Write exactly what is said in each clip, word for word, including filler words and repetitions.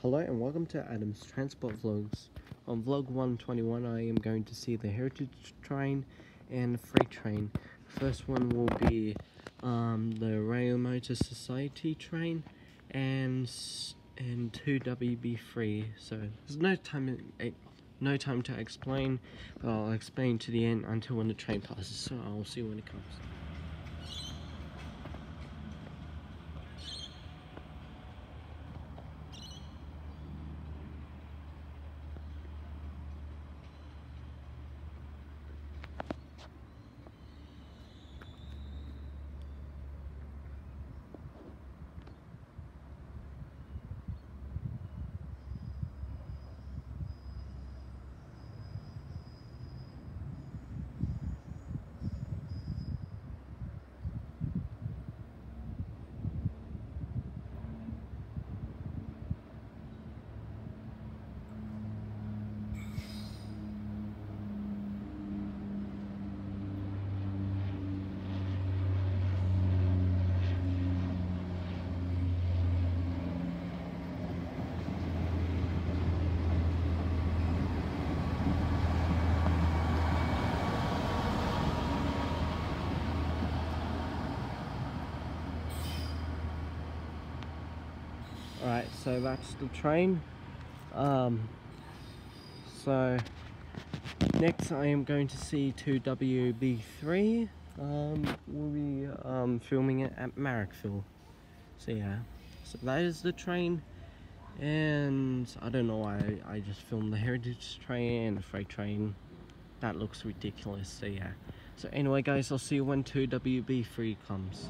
Hello and welcome to Adam's Transport Vlogs. On vlog one twenty-one I am going to see the heritage train and the freight train. First one will be um, the Rail Motor Society train and and two W B three. So there's no time no time to explain, but I'll explain to the end until when the train passes. So I'll see when it comes. Alright, so that's the train. Um, so next I am going to see two W B three. Um, we'll be um, filming it at Marrickville. So yeah, so that is the train. And I don't know why I, I just filmed the heritage train and the freight train. That looks ridiculous, so yeah. So anyway guys, I'll see you when two W B three comes.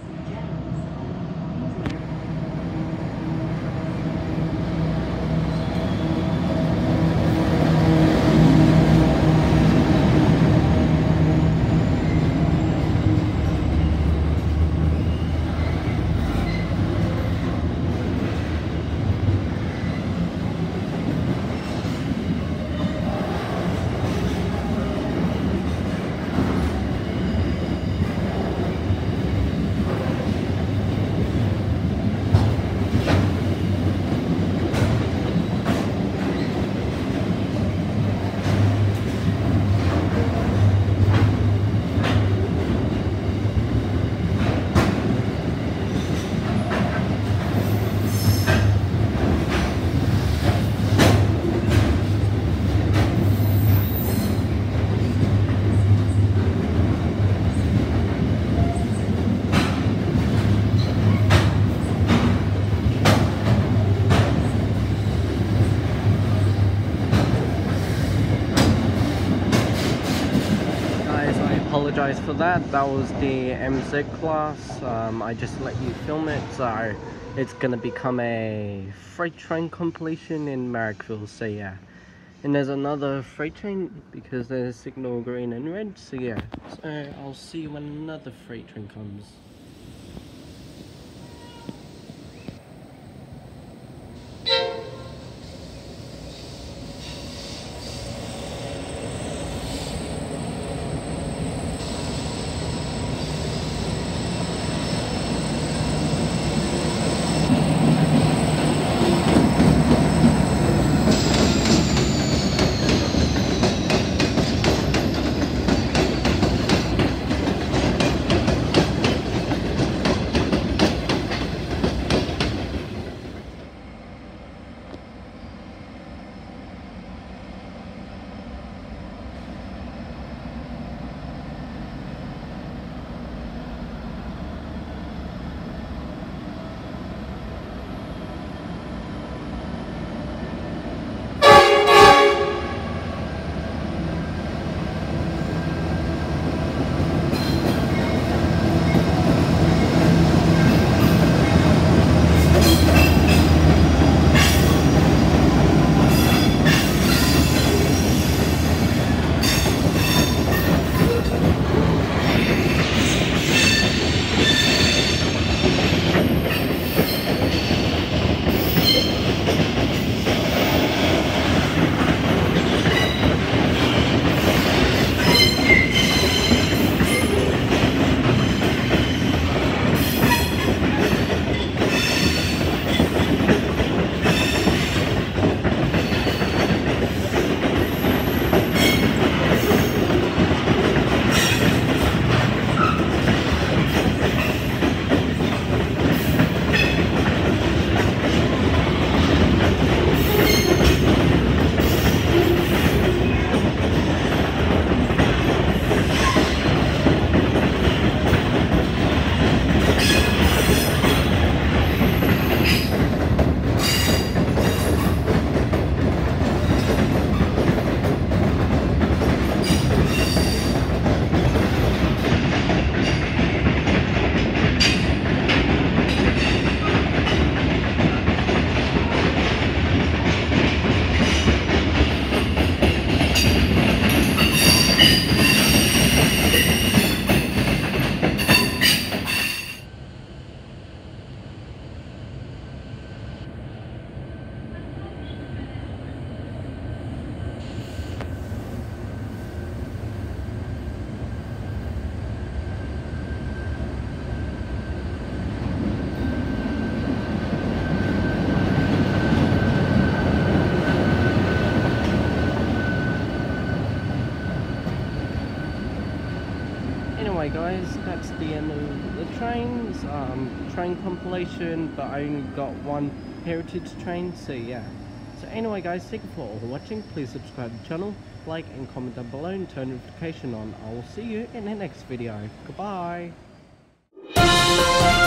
Apologize for that. That was the M Z class. um, I just let you film it, so it's gonna become a freight train completion in Marrickville, so yeah. And there's another freight train because there's signal green and red, so yeah. So I'll see you when another freight train comes. anyway guys, that's the end of the trains, um, train compilation, but I only got one heritage train, so yeah. So anyway guys, thank you for all watching. Please subscribe to the channel, like and comment down below and turn notification on. I will see you in the next video. Goodbye.